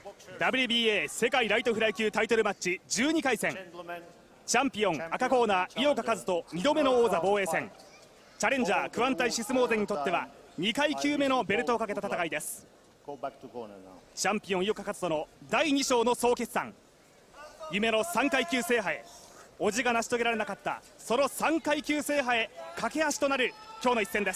WBA 世界ライトフライ級タイトルマッチ12回戦、チャンピオン赤コーナー井岡一翔2度目の王座防衛戦、チャレンジャークワンタイシスモーゼンにとっては2階級目のベルトをかけた戦いです。チャンピオン井岡一翔の第2章の総決算、夢の3階級制覇へ、叔父が成し遂げられなかったその3階級制覇へ架け橋となる今日の一戦です。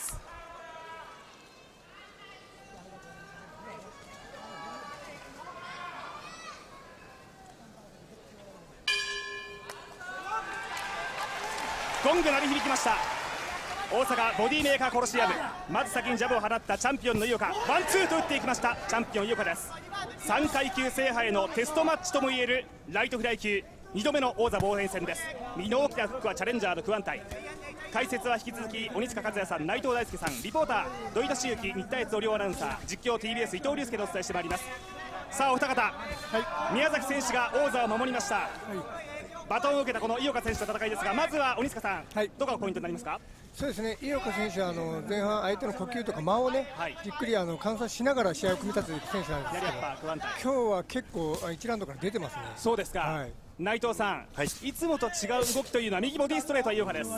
ゴング鳴り響きました。大阪ボディメーカーコロシアム、まず先にジャブを放ったチャンピオンの井岡、ワンツーと打っていきました。チャンピオン井岡です。3階級制覇へのテストマッチともいえるライトフライ級2度目の王座防衛戦です。右の大きなフックはチャレンジャーのクワンタイ。解説は引き続き鬼塚和也さん、内藤大輔さん、リポーター土井敏之、新田悦両アナウンサー、実況 TBS 伊藤隆介でお伝えしてまいります。さあお二方、宮崎選手が王座を守りました。バトンを受けたこの井岡選手の戦いですが、まずは鬼塚さん、どこがポイントになりますか？ そうですね、井岡選手は前半相手の呼吸とか間をね、じっくり観察しながら試合を組み立てていく選手なんですけど、今日は結構1ラウンドから出てますね。 そうですか、内藤さん、いつもと違う動きというのは右ボディストレートは井岡です。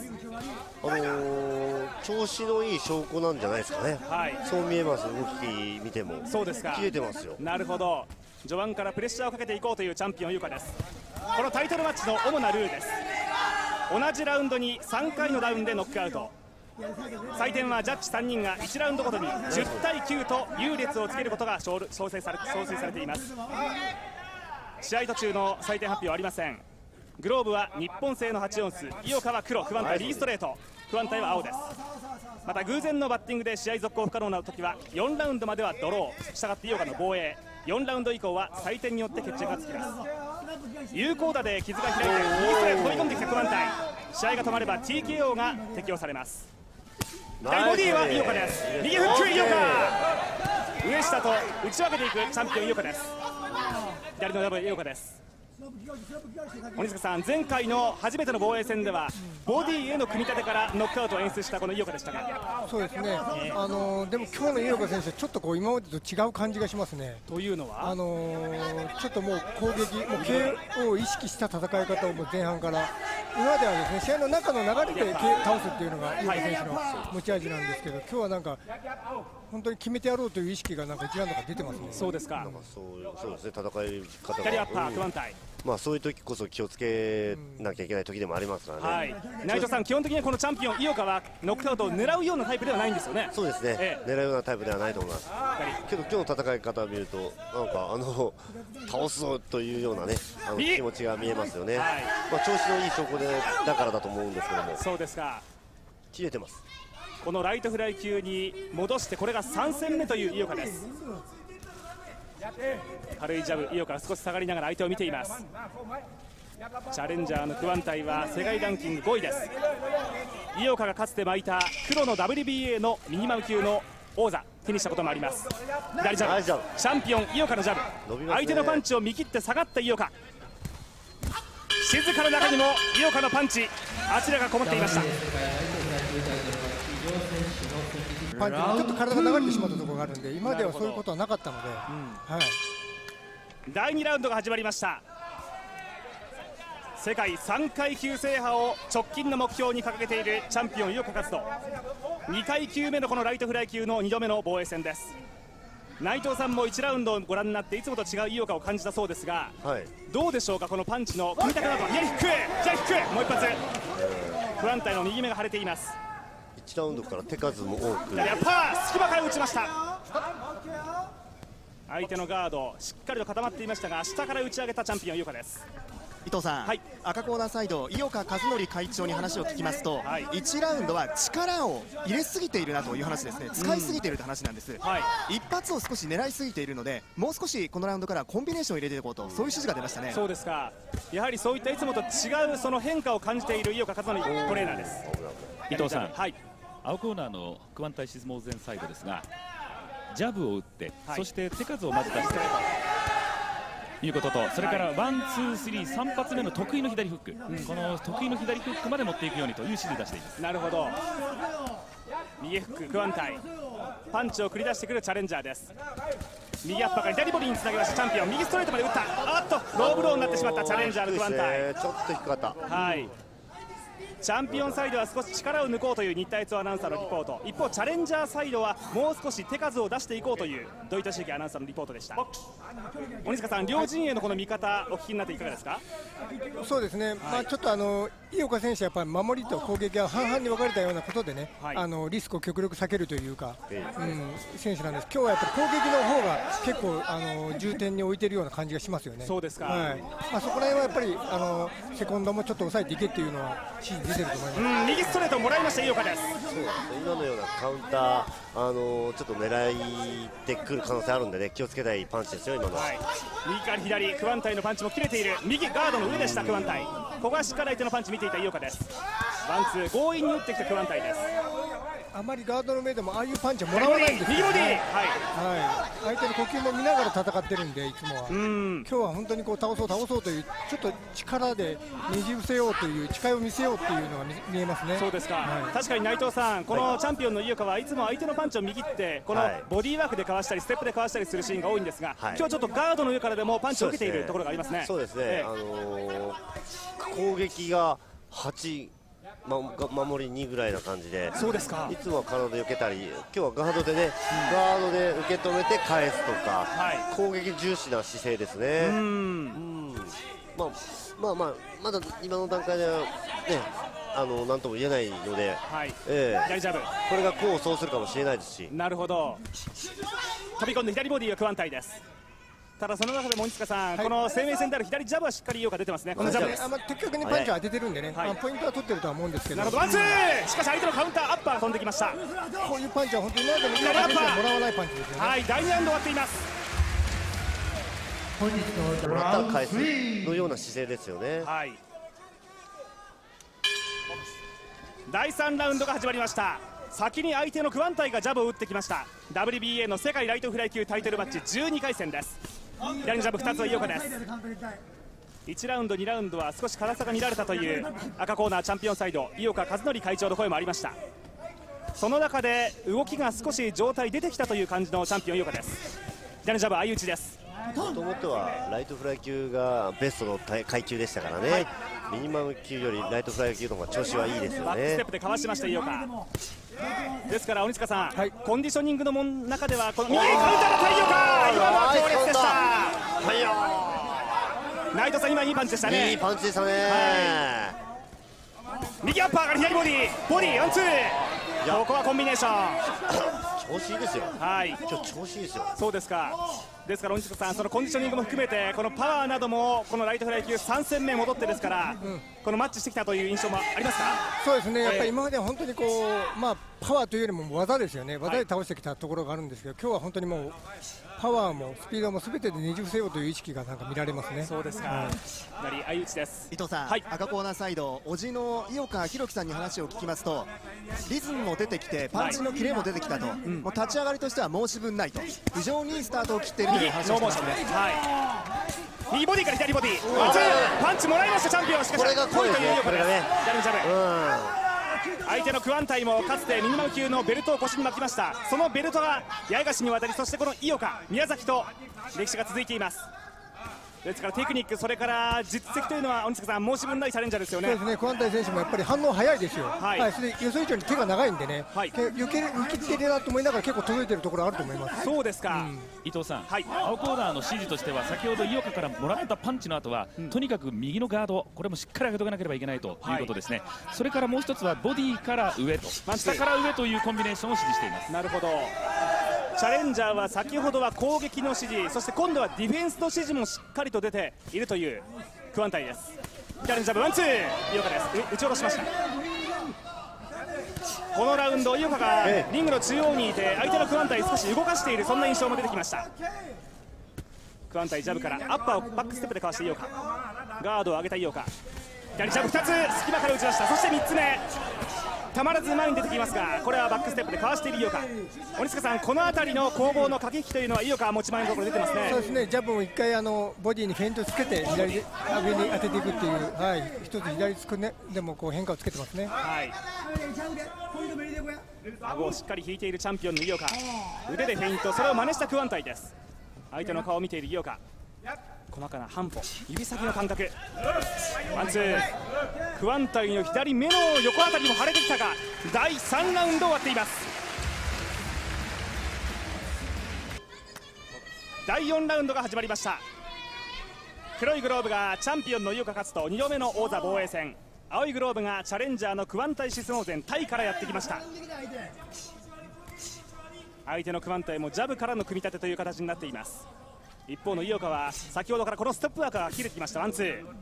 調子のいい証拠なんじゃないですかね。そう見えます。動き見てもそうですか、 切れてますよ。 なるほど、序盤からプレッシャーをかけていこうというチャンピオン井岡です。このタイトルマッチの主なルールです。同じラウンドに3回のダウンでノックアウト、採点はジャッジ3人が1ラウンドごとに10対9と優劣をつけることが創設されています。試合途中の採点発表はありません。グローブは日本製の8オンス、井岡は黒、クワンタイリーストレート、クワンタイは青です。また偶然のバッティングで試合続行不可能な時は4ラウンドまではドロー、したがって井岡の防衛、4ラウンド以降は採点によって決着がつきます。有効打で傷が開いて右ストレート飛び込んできたクワンタイ、試合が止まれば TKO が適用されます。左ボディは井岡です。右フック井岡、上下と打ち分けていくチャンピオン井岡です。左のダブル井岡です。鬼塚さん、前回の初めての防衛戦ではボディへの組み立てからノックアウトを演出したこの井岡でしたが、 そうですね、でも今日の井岡選手はちょっと今までと違う感じがしますね。 というのは、 ちょっともう攻撃、もう KO を意識した戦い方をもう前半から、今まではですね、試合の中の流れで倒すっていうのが井岡選手の持ち味なんですけど、今日はなんか本当に決めてやろうという意識がなんか1ラウンドから出てますね。 そうですか。 そうですね、戦い方が左アッパークワンタイ、 そういう時こそ気をつけなきゃいけない時でもありますからね。 内藤さん、基本的にこのチャンピオン井岡はノックアウトを狙うようなタイプではないんですよね。 そうですね、狙うようなタイプではないと思います。けど今日の戦い方を見るとなんか倒すぞというようなね気持ちが見えますよね。調子のいい証拠だからだと思うんですけども。 そうですか、 切れてます。 このライトフライ級に戻してこれが3戦目という井岡です。軽いジャブ、井岡が少し下がりながら相手を見ています。チャレンジャーのクワンタイは世界ランキング5位です。井岡がかつて巻いた黒の WBA のミニマム級の王座手にしたこともあります。左ジャブ、チャンピオン井岡のジャブ、相手のパンチを見切って下がった井岡、静かな中にも井岡のパンチ、あちらがこもっていました。 パンチにちょっと体が流れてしまったところがあるんで、今まではそういうことはなかったので、 第2ラウンドが始まりました。世界3階級制覇を直近の目標に掲げているチャンピオン井岡一翔、2階級目のこのライトフライ級の2度目の防衛戦です。内藤さんも1ラウンドをご覧になっていつもと違う井岡を感じたそうですが、どうでしょうか、このパンチの組み立てなど。左フック、左フック、もう一発、クワンタイの右目が腫れています。 1ラウンドから手数も多く、 やっぱ隙間から打ちました。相手のガードしっかりと固まっていましたが、下から打ち上げたチャンピオン井岡です。 伊藤さん、赤コーナーサイド井岡一則会長に話を聞きますと、1ラウンドは力を入れすぎているなという話ですね。使いすぎているという話なんです。一発を少し狙いすぎているので、もう少しこのラウンドからコンビネーションを入れていこうと、そういう指示が出ましたね。 そうですか、やはりそういったいつもと違うその変化を感じている井岡一則トレーナーです。 伊藤さん、青コーナーのクワンタイシスモーゼンサイドですが、ジャブを打って、そして手数をまず出してということと、それからワン、ツー、スリー、3発目の得意の左フック、この得意の左フックまで持っていくようにという指示を出しています。 なるほど、右フッククワンタイ、パンチを繰り出してくるチャレンジャーです。 右アッパーから左ボディにつなげましたチャンピオン。右ストレートまで打った。あっとローブローになってしまったチャレンジャーのクワンタイ。 ちょっと低かった。 はい、チャンピオンサイドは少し力を抜こうという新田悦男アナウンサーのリポート。一方チャレンジャーサイドはもう少し手数を出していこうという土井敏之アナウンサーのリポートでした。鬼塚さん、両陣営のこの見方お聞きになっていかがですか？ そうですね、まあ、ちょっと井岡選手はやっぱり守りと攻撃が半々に分かれたようなことでね、はい、リスクを極力避けるというか、選手なんです。今日はやっぱり攻撃の方が結構重点に置いているような感じがしますよね。 そうですか、 はい、まあ、そこら辺はやっぱりセコンドもちょっと抑えていけっていうのは指示出てると思います。 右ストレートをもらいました井岡です。 そう今のようなカウンターちょっと狙いてくる可能性あるんでね、気をつけたいパンチですよ今のは。 はい、右から左クワンタイのパンチも切れている。右ガードの上でしたクワンタイ。ここはしっかり相手のパンチ見ていた井岡です。ワンツー強引に打ってきたクワンタイです。 あまりガードの上でもああいうパンチはもらわないんですよね。 右ボディ、はい、 相手の呼吸も見ながら戦ってるんでいつもは。今日は本当にこう倒そうというちょっと力でねじ伏せようという力を見せようっていうのが見えますね。 そうですか、 はい、 確かに内藤さん、このチャンピオンの井岡はいつも相手のパンチを右ってこのボディーワークでかわしたりステップでかわしたりするシーンが多いんですが、今日はちょっとガードの上からでもパンチを受けているところがありますね。 そうですね、攻撃が8、守り2ぐらいな感じで、 そうですか、 いつもは体で避けたり、今日はガードでね、ガードで受け止めて返すとか、攻撃重視な姿勢ですね。まだ今の段階ではね、なんとも言えないので、 左ジャブ、 これが功を奏するかもしれないですし。 なるほど、飛び込んで左ボディはクワンタイです。ただその中でも鬼塚さん、この生命線である左ジャブはしっかり井岡出てますね。このジャブです。 的確にパンチを当ててるんでね、ポイントは取ってるとは思うんですけど。 なるほど、ワンツー、しかし相手のカウンターアッパーが飛んできました。 こういうパンチは本当に何でも井岡選手はもらわないパンチですよね。 はい、第2ラウンド終わっています。 もらったら返すのような姿勢ですよね。 はい、第3ラウンドが始まりました。先に相手のクワンタイがジャブを打ってきました。 WBA の世界ライトフライ級タイトルマッチ12回戦です。左のジャブ2つは井岡です。1ラウンド2ラウンドは少し辛さが見られたという赤コーナーチャンピオンサイド井岡和則会長の声もありました。その中で動きが少し状態出てきたという感じのチャンピオン井岡です。左のジャブ相打ちです。 もともとはライトフライ級がベストの階級でしたからね、ミニマム級よりライトフライ級の方が調子はいいですよね。 バックステップでかわしました井岡ですから、鬼塚さん、コンディショニングの中ではこの右カウンターの対井岡、今のは強烈でした。内藤さん、今いいパンチでしたね。 いいパンチでしたね、 右アッパーから左ボディワンツー、ここはコンビネーション調子いいですよ。 はい、 今日調子いいですよ。 そうですか。ですから鬼塚さん、そのコンディショニングも含めてこのパワーなどもこのライトフライ級3戦目戻ってですから、このマッチしてきたという印象もありますか？ そうですね、やっぱり今までは本当にこう、パワーというよりも技ですよね。技で倒してきたところがあるんですけど、今日は本当にもうパワーもスピードもすべてでねじ伏せようという意識がなんか見られますね。 そうですか。左相打ちです。 伊藤さん、赤コーナーサイド、叔父の井岡弘樹さんに話を聞きますと、リズムも出てきてパンチのキレも出てきたと、もう立ち上がりとしては申し分ないと、非常にいいスタートを切っているという話をしてましたね。 右ボディから左ボディ、パンチもらいましたチャンピオン。しかしこれが濃いですね、これがね。 左のジャブ、相手のクワンタイもかつてミニマム級のベルトを腰に巻きました。そのベルトが八重樫に渡り、そしてこの井岡、宮崎と歴史が続いています。ですからテクニック、それから実績というのは鬼塚さん、申し分ないチャレンジャーですよね。 そうですね、クワンタイ選手もやっぱり反応早いですよ。それで予想以上に手が長いんでね、抜きってるなと思いながら結構届いてるところあると思います。 そうですか、 伊藤さん、青コーナーの指示としては先ほど井岡からもらったパンチの後は、とにかく右のガード、これもしっかり上げておかなければいけないということですね。それからもう一つはボディから上と下から上というコンビネーションを指示しています。 なるほど。チャレンジャーは先ほどは攻撃の指示、そして今度はディフェンスの指示もしっかりと出ているというクワンタイです。左のジャブワンツー、井岡です。打ち下ろしました。このラウンド井岡がリングの中央にいて相手のクワンタイ少し動かしている、そんな印象も出てきました。クワンタイジャブからアッパーをバックステップでかわして井岡、ガードを上げた井岡、左ジャブ2つ隙間から打ち出した。そして3つ目たまらず前に出てきますが、これはバックステップでかわしている井岡。鬼塚さん、この辺りの攻防の駆け引きというのは井岡は持ち前のところ出てますね。 そうですね、ジャブも1回ボディにフェイントつけて左で上に当てていくっていう、一つ左つくねでもこう変化をつけてますね。 顎をしっかり引いているチャンピオンの井岡、腕でフェイント、それを真似したクワンタイです。 相手の顔を見ている井岡、細かな半歩、指先の感覚、ワンツー、クワンタイの左目の横あたりも腫れてきたが、第3ラウンド終わっています。第4ラウンドが始まりました。黒いグローブがチャンピオンの井岡一翔、2度目の王座防衛戦。青いグローブがチャレンジャーのクワンタイシスノーゼン、タイからやってきました。相手のクワンタイもジャブからの組み立てという形になっています。一方の井岡は先ほどからこのストップワークが切れてきました。ワンツー、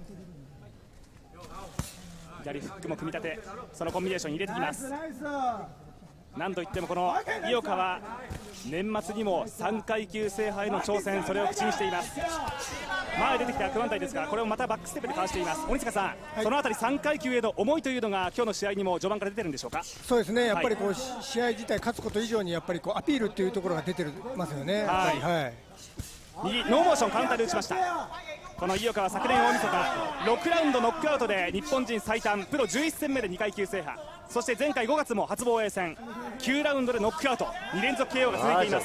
左フックも組み立て、そのコンビネーションに入れてきます。何といってもこの井岡は年末にも3階級制覇への挑戦、それを口にしています。前出てきたクワンタイですが、これをまたバックステップでかわしています。鬼塚さん、はい、そのあたり3階級への思いというのが今日の試合にも序盤から出てるんでしょうか。 そうですね、やっぱりこう、試合自体勝つこと以上にやっぱりこうアピールというところが出てますよね。はい、はい、 右ノーモーションカウンターで打ちました。この井岡は昨年大晦日6ラウンドノックアウトで日本人最短プロ11戦目で2階級制覇、そして前回5月も初防衛戦9ラウンドでノックアウト、2連続 KO が続いています。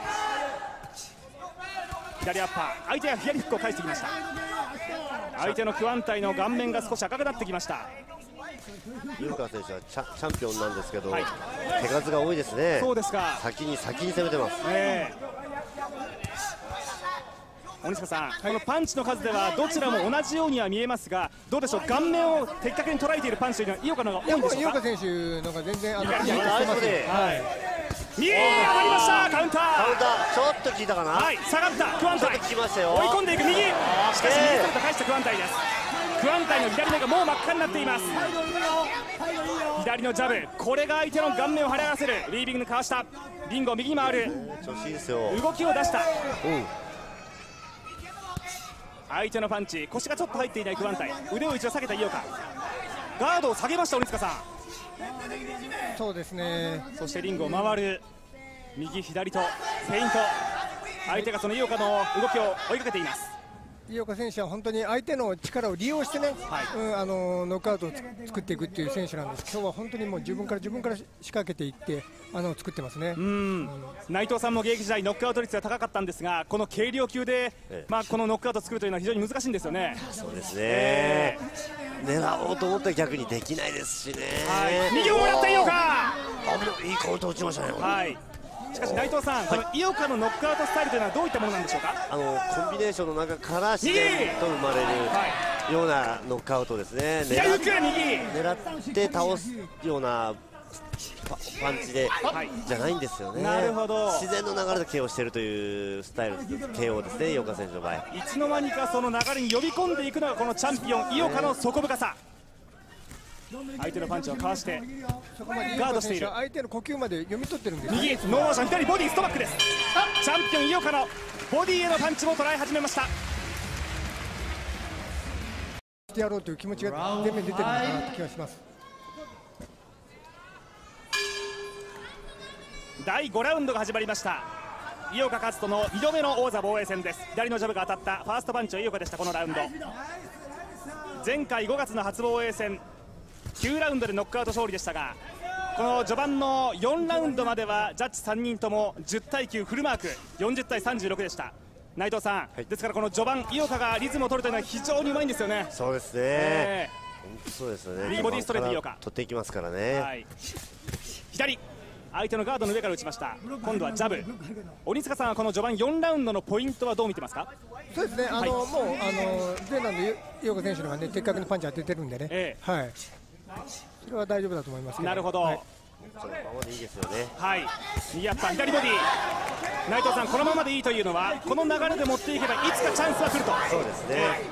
左アッパー、相手は左フックを返してきました。相手のクワンタイの顔面が少し赤くなってきました。 井岡選手はチャンピオンなんですけど、はい、手数が多いですね。 そうですか。 先に攻めてます。 鬼塚さん、このパンチの数ではどちらも同じようには見えますが、どうでしょう、顔面を的確に捉えているパンチというのは井岡の方が多いんでしょうか。 井岡選手の方が全然右当たりました。カウンターちょっと効いたかな。 はい、下がったクワンタイ、追い込んでいく右、しかし右ストレート返したクワンタイです。クワンタイの左目がもう真っ赤になっています。左のジャブ、これが相手の顔面を腫れ上がらせる。ウィービングかわした、リンゴ右に回る、 調子いいですよ。 動きを出した、相手のパンチ、腰がちょっと入っていないクワンタイ、腕を一度下げた井岡、ガードを下げました。鬼塚さん、 そうですね。 そしてリングを回る、右左とフェイント、相手がその井岡の動きを追いかけています。 井岡選手は本当に相手の力を利用してね、はい、ノックアウトを作っていくっていう選手なんです。今日は本当にもう自分から仕掛けていって作ってますね。 内藤さんも現役時代ノックアウト率が高かったんですが、この軽量級で、このノックアウトを作るというのは非常に難しいんですよね。 そうですね、狙おうと思ったら逆にできないですしね。 右をもらった井岡、 いいカウント打ちましたね。 はい、しかし内藤さん、この井岡のノックアウトスタイルというのはどういったものなんでしょうか。 コンビネーションの中から自然と生まれるようなノックアウトですね。狙って倒すようなパンチで、じゃないんですよね。 なるほど、 自然の流れで KO しているというスタイル KO ですね、井岡選手の場合。 いつの間にかその流れに呼び込んでいくのがこのチャンピオン井岡の底深さ。相手のパンチをかわしてガードしている、 相手の呼吸まで読み取ってるんです。 右ノーモーション、左ボディストバックです。チャンピオン井岡のボディへのパンチも捉え始めました。 してやろうという気持ちが前面に出てるのかなと気がします。 第5ラウンドが始まりました。井岡一翔の2度目の王座防衛戦です。左のジャブが当たったファーストパンチは井岡でした。このラウンド、前回5月の初防衛戦9ラウンドでノックアウト勝利でしたが、この序盤の4ラウンドまではジャッジ3人とも10対9フルマーク、40対36でした。内藤さん、ですからこの序盤井岡がリズムを取るというのは非常にうまいんですよね。 そうですね、本当そうですね。 右ボディストレート井岡取っていきますからね。 左、相手のガードの上から打ちました。今度はジャブ。鬼塚さんはこの序盤4ラウンドのポイントはどう見てますか。 そうですね、もう前段で井岡選手の方がね的確にパンチ当ててるんでね、はい、それは大丈夫だと思いますけど。 なるほど、 そのままでいいですよね。 はい、右アッパー左ボディ、内藤さんこのままでいいというのはこの流れで持っていけばいつかチャンスは来ると。 そうですね、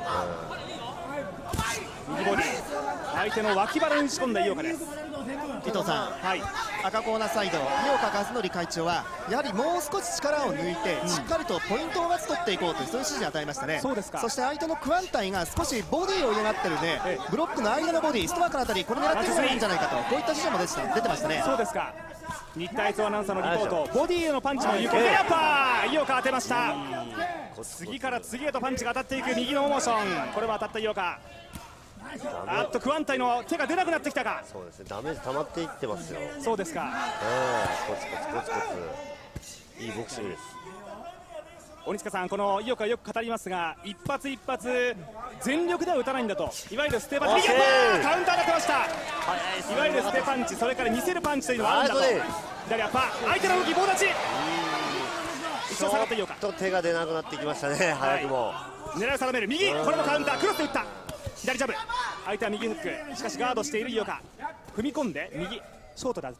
右ボディ、相手の脇腹に打ち込んだ井岡です。 伊藤さん、赤コーナーサイド井岡一則会長はやはりもう少し力を抜いて、しっかりとポイントをまず取っていこうというそういう指示を与えましたね。 そうですか。 そして相手のクワンタイが少しボディを嫌がってるね、ブロックの間のボディストワークのあたりこれ狙っていくのがいいんじゃないかと、こういった指示も出てましたね。 そうですか。日体操アナウンサーのリポート、ボディへのパンチも有効でアッパー、井岡当てました。次から次へとパンチが当たっていく右のモーション、これは当たった井岡。クワンタイの手が出なくなってきたか。 そうですね、ダメージ溜まっていってますよ。 そうですか。 コツコツコツコツいいボクシングです。 鬼塚さん、この井岡はよく語りますが、一発一発全力では打たないんだと、いわゆるステパンチ、カウンターが出ました。いわゆるステパンチ、それから見せるパンチというのはあるんだと。左アッパー、相手の動き棒立ち、一度下がった井岡、 ちょっと手が出なくなってきましたね、早くも。 狙いを定める右、これもカウンター、クロスで打った、左ジャブ、相手は右フック、しかしガードしている井岡、踏み込んで右ショートで打った。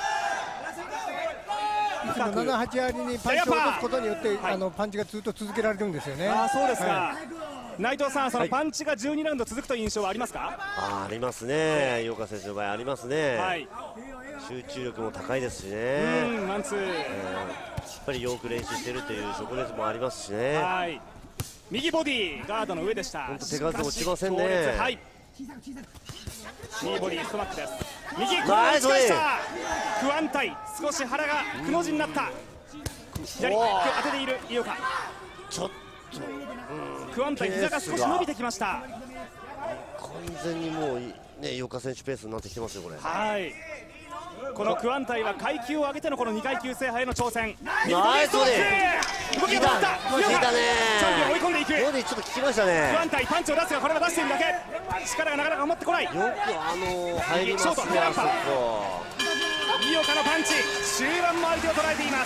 7、8割にパンチを落とすことによって、パンチがずっと続けられるんですよね。 そうですか、内藤さん、そのパンチが12ラウンド続くという印象はありますか？ ありますね、井岡選手の場合ありますね、集中力も高いですしね、 ワンツー、 やっぱりよく練習しているというそこでもありますしね。 右ボディガードの上でした。 本当手数落ちませんね。 右ボディストマックです。右コーン打ち返した。クワンタイ、少し腹がくの字になった。左当てている井岡。 ちょっとクワンタイ、膝が少し伸びてきました。 完全にもうね、井岡選手ペースになってきてますよこれ。 このクワンタイは階級を上げてのこの2階級制覇への挑戦。 ナイスボディ、 動きが止まった。 効いたね。 チャンピオン追い込んでいく。 ボディちょっと効きましたね。 クワンタイパンチを出すが、これは出しているだけ。力がなかなか持ってこない。よく入りますね、あそこ。 井岡のパンチ、終盤も相手を捉えています。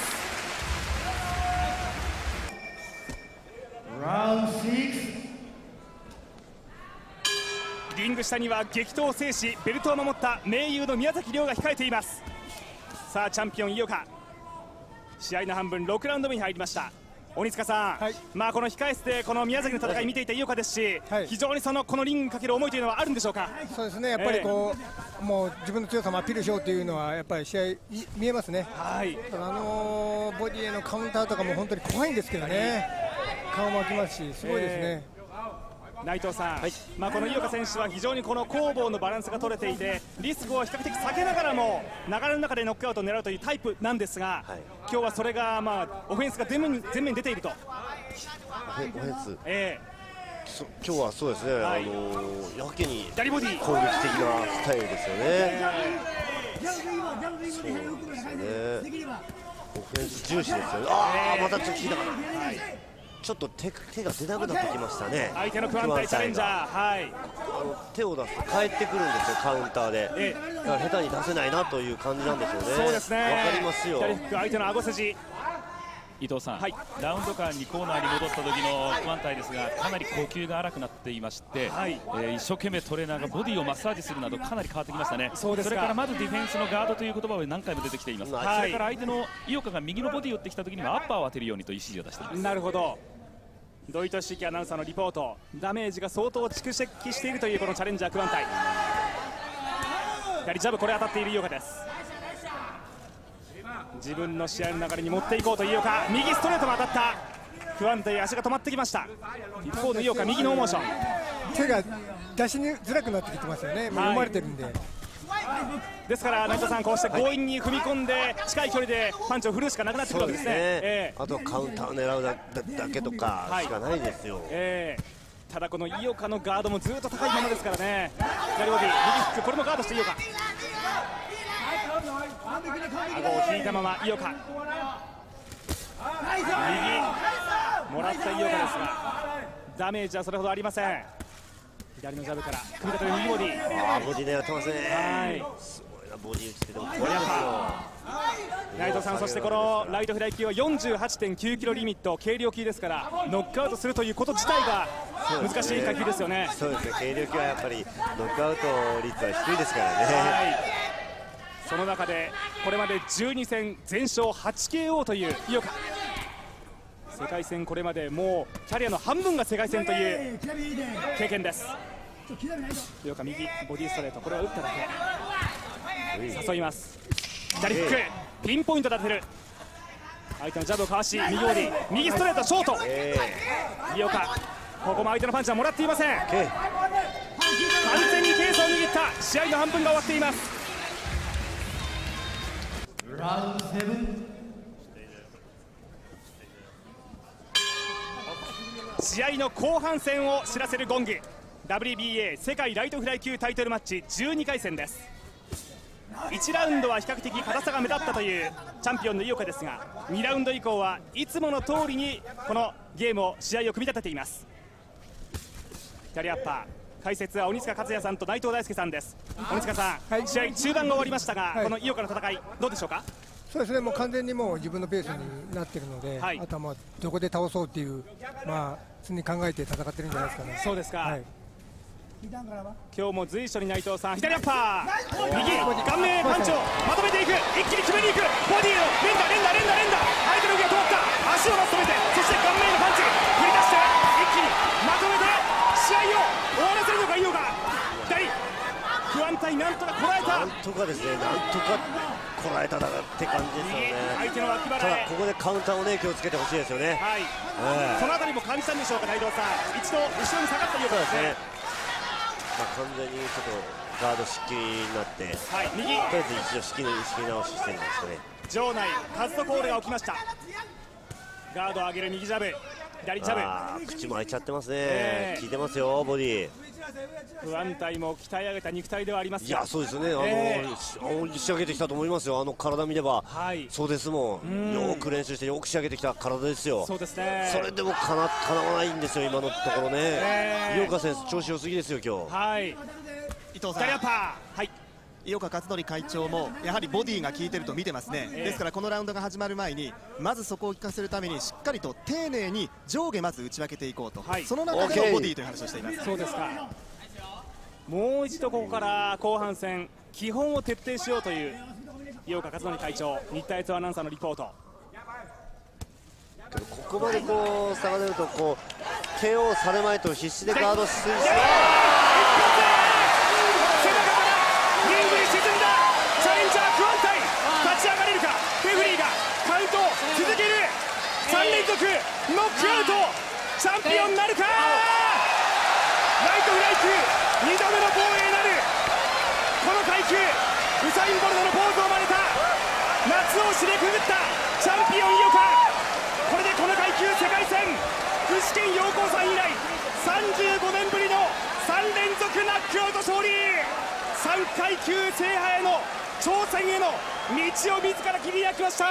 リング下には激闘を制しベルトを守った盟友の宮崎亮が控えています。さあチャンピオン井岡、試合の半分6ラウンド目に入りました。鬼塚さん、この控え室でこの宮崎の戦い見ていた井岡ですし、非常にこのリングにかける思いというのはあるんでしょうか？ そうですね、やっぱりもう自分の強さもアピールしようというのはやっぱり試合見えますね。ボディへのカウンターとかも本当に怖いんですけどね、顔も開きますし、すごいですね。 内藤さん、この井岡選手は非常にこの攻防のバランスが取れていて、リスクを比較的避けながらも流れの中でノックアウトを狙うというタイプなんですが、今日はそれがオフェンスが前面に出ていると。 オフェンス、今日はそうですね、やけに攻撃的なスタイルですよね。そうですよね、オフェンス重視ですよね。またちょっと効いたかな。ちょっと手が出なくなってきましたね。 相手のクワンタイチャレンジャー、 手を出すと返ってくるんですよ、カウンターで。だから下手に出せないなという感じなんでしょうね。 そうですね、 わかりますよ。 左フック、相手の顎筋。 伊藤さん、ラウンド間にコーナーに戻った時のクワンタイですが、かなり呼吸が荒くなっていまして、一生懸命トレーナーがボディをマッサージするなどかなり変わってきましたね。それからまずディフェンスのガードという言葉を何回も出てきています。それから相手の井岡が右のボディを打ってきた時にはアッパーを当てるようにという指示を出しています。 なるほど、土井俊之アナウンサーのリポート、ダメージが相当蓄積しているというこのチャレンジャークワンタイ。左ジャブ、これ当たっている井岡です。自分の試合の流れに持っていこうという井岡、右ストレートも当たった。クワンタイ、足が止まってきました。一方の井岡、右ノーモーション。 手が出しづらくなってきてますよね、もう読まれてるんで。 ですから内藤さん、こうして強引に踏み込んで近い距離でパンチを振るしかなくなってくるわけですね。 あとカウンターを狙うだけとかしかないですよ。 ただこの井岡のガードもずっと高いままですからね。左ボディ、右フック、これもガードして井岡。顎を引いたまま井岡、右もらった井岡ですがダメージはそれほどありません。左のジャブから組み立てる右ボディ。 ボディ狙ってますね。すごいな、ボディ打ちってでも怖いですよ。 内藤さん、そしてこのライトフライ級は 48.9 キロリミット、軽量級ですからノックアウトするということ自体が難しい階級ですよね。 そうですね、軽量級はやっぱりノックアウト率は低いですからね。 その中でこれまで12戦全勝 8KO という井岡。世界戦、これまでもうキャリアの半分が世界戦という経験です。井岡、右ボディストレート、これは打っただけ。誘います。左フック、ピンポイントで当てる。相手のジャブをかわし、右ボディ、右ストレート、ショート。井岡、ここも相手のパンチはもらっていません。完全にペースを握った試合の半分が終わっています。試合の後半戦を知らせるゴング、 WBA 世界ライトフライ級タイトルマッチ12回戦です。 1ラウンドは比較的硬さが目立ったというチャンピオンの井岡ですが、2ラウンド以降はいつもの通りにこのゲームを試合を組み立てています。キャリアアッパー解説は鬼塚克也さんと内藤大輔さんです。鬼塚さん、試合中盤が終わりましたが、この井岡の戦いどうでしょうか？ そうですね、もう完全にもう自分のペースになっているので、あとはまあどこで倒そうっていう、常に考えて戦ってるんじゃないですかね。 そうですか、今日も随所に内藤さん、左アッパー、右顔面パンチをまとめていく、一気に決めにいく、ボディの連打、相手の動きが止まった、足をまとめて、そして顔面のパンチ振り出して、一気にまとめて試合を終わらせるのか井岡。左不安対、なんとかこらえた、 なんとかですね、なんとかこらえただって感じですよね。 相手の脇腹ただここでカウンターをね気をつけてほしいですよね。 そのあたりも感じたんでしょうか、内藤さん。一度後ろに下がった井岡ですね。 完全にちょっとガード仕切りになって、 右とりあえず一度仕切り直ししてるんですかね。 場内カットコールが起きました。ガードを上げる右ジャブ、左ジャブ、 口も開いちゃってますね、効いてますよボディ。 不安体も鍛え上げた肉体ではありますが、 いやそうですね、仕上げてきたと思いますよ。体見れば、そうですもん、よく練習してよく仕上げてきた体ですよ。 そうですね、 それでもかなわないんですよ今のところね。井岡選手調子良すぎですよ今日。 伊藤さん、井岡克典会長もやはりボディが効いてると見てますね。ですからこのラウンドが始まる前にまずそこを効かせるためにしっかりと丁寧に上下まず打ち分けていこうと、その中でのボディという話をしています。 そうですか、もう一度ここから後半戦基本を徹底しようという井岡克典会長、日体越アナウンサーのリポート。 ここまでこう差が出るとこう KO されまいと必死でガードしてリングに沈んだチャレンジャー不安体、立ち上がれるか、レフリーがカウントを続ける、3連続ノックアウト、チャンピオンになるか、ライトフライ級2度目の防衛なる、この階級ウサイン・ボルトのポーズを真似た、夏を締めくぐったチャンピオン井岡、これでこの階級世界戦具志堅陽光さん以来35年ぶりの3連続ナックアウト勝利、3階級制覇への挑戦への道を自ら切り開きました。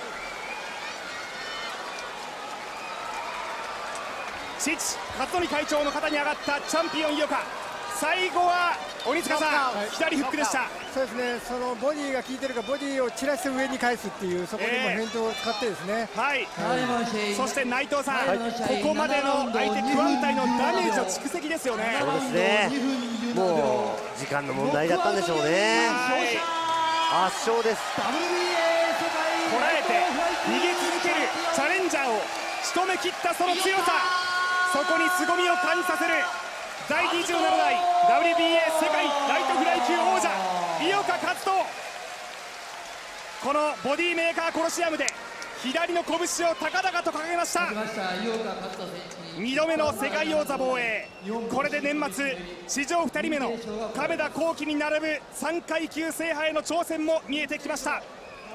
父克典会長の肩に上がったチャンピオン井岡、最後は鬼塚さん、左フックでした。 そうですね、そのボディが効いてるかボディを散らして上に返すっていう、そこでもフェイントを使ってですね、 そして内藤さん、ここまでの相手クワンタイのダメージの蓄積ですよね。 そうですね、もう時間の問題だったんでしょうね。圧勝です。 こらえて逃げ続けるチャレンジャーを仕留め切ったその強さ、そこに凄みを感じさせる第27代 WBA 世界ライトフライ級王者井岡克人、このボディメーカーコロシアムで左の拳を高々と掲げました。2度目の世界王座防衛、これで年末史上2人目の亀田光輝に並ぶ3階級制覇への挑戦も見えてきました。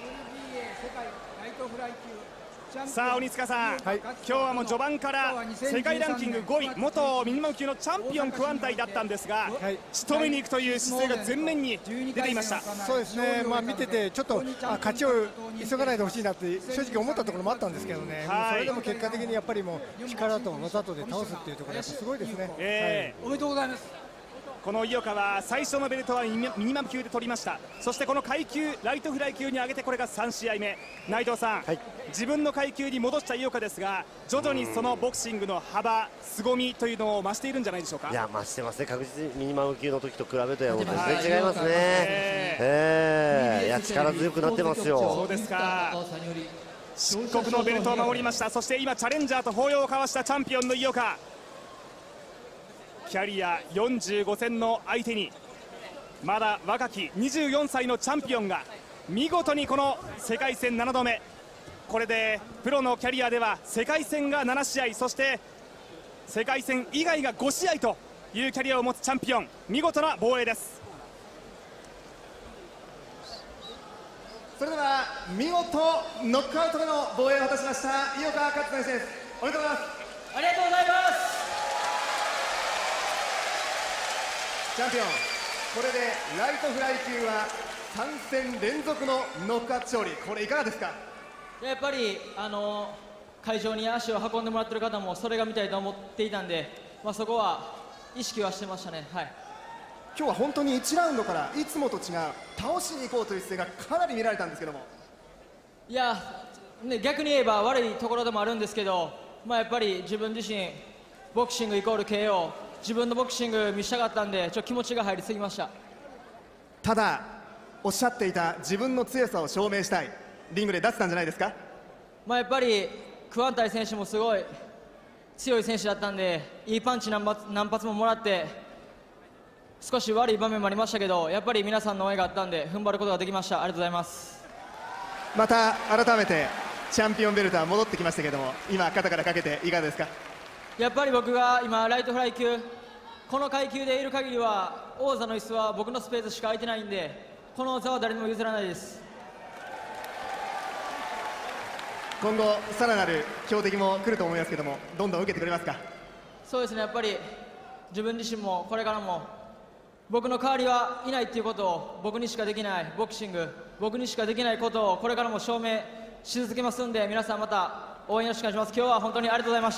さあ鬼塚さん、今日はもう序盤から世界ランキング5位、元ミニマム級のチャンピオンクワンタイだったんですが、仕留めに行くという姿勢が前面に出ていました。 そうですね、見ててちょっと勝ちを急がないでほしいなって正直思ったところもあったんですけどね、それでも結果的にやっぱりもう力と技とで倒すっていうところがすごいですね。 おめでとうございます。この井岡は最初のベルトはミニマム級で取りました。そしてこの階級ライトフライ級に上げてこれが3試合目。内藤さん、自分の階級に戻した井岡ですが、徐々にそのボクシングの幅、凄みというのを増しているんじゃないでしょうか。 いや増してますね、確実にミニマム級の時と比べては全然違いますね。いや力強くなってますよ。 そうですか、漆黒のベルトを守りました。そして今チャレンジャーと抱擁を交わしたチャンピオンの井岡、キャリア45戦の相手にまだ若き24歳のチャンピオンが見事にこの世界戦7度目、これでプロのキャリアでは世界戦が7試合、そして世界戦以外が5試合というキャリアを持つチャンピオン、見事な防衛です。 それでは見事ノックアウトでの防衛を果たしました井岡克典選手です。おめでとうございます。 ありがとうございます。 チャンピオン、これでライトフライ級は 3戦連続のノックアウト勝利、これいかがですか？ やっぱり会場に足を運んでもらってる方もそれが見たいと思っていたんで、そこは意識はしてましたね。はい、 今日は本当に1ラウンドからいつもと違う倒しに行こうという姿勢がかなり見られたんですけども。 いや、逆に言えば悪いところでもあるんですけど、やっぱり自分自身ボクシングイコール KO、自分のボクシング見せたかったんで気持ちが入りすぎました。 ただおっしゃっていた自分の強さを証明したい、リングで出せたんじゃないですか？ やっぱりクワンタイ選手もすごい強い選手だったんで、いいパンチ何発ももらって少し悪い場面もありましたけど、やっぱり皆さんの応援があったんで踏ん張ることができました。ありがとうございます。 また改めてチャンピオンベルトは戻ってきましたけども、今肩からかけていかがですか？ やっぱり僕が今ライトフライ級、この階級でいる限りは王座の椅子は僕のスペースしか空いてないんで、この座は誰にも譲らないです。 今後さらなる強敵も来ると思いますけども、どんどん受けてくれますか？ そうですね、やっぱり自分自身もこれからも僕の代わりはいないっていうことを、僕にしかできないボクシング、僕にしかできないことをこれからも証明し続けますんで、皆さんまた応援よろしくお願いします。今日は本当にありがとうございました。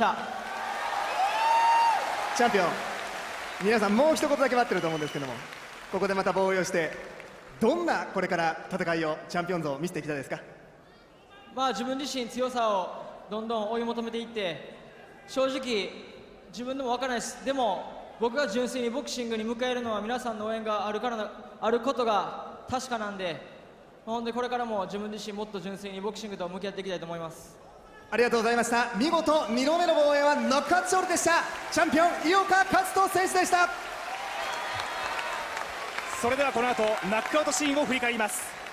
チャンピオン、皆さんもう一言だけ待ってると思うんですけども、ここでまた防衛をしてどんなこれから戦いをチャンピオン像を見せていきたいですか？ 自分自身強さをどんどん追い求めていって、正直自分でも分からないです。でも僕が純粋にボクシングに迎えるのは皆さんの応援があることが確かなんで、本当にこれからも自分自身もっと純粋にボクシングと向き合っていきたいと思います。 ありがとうございました。見事2度目の防衛はノックアウト勝利でした。チャンピオン井岡一翔選手でした。 それではこの後ナックアウトシーンを振り返ります。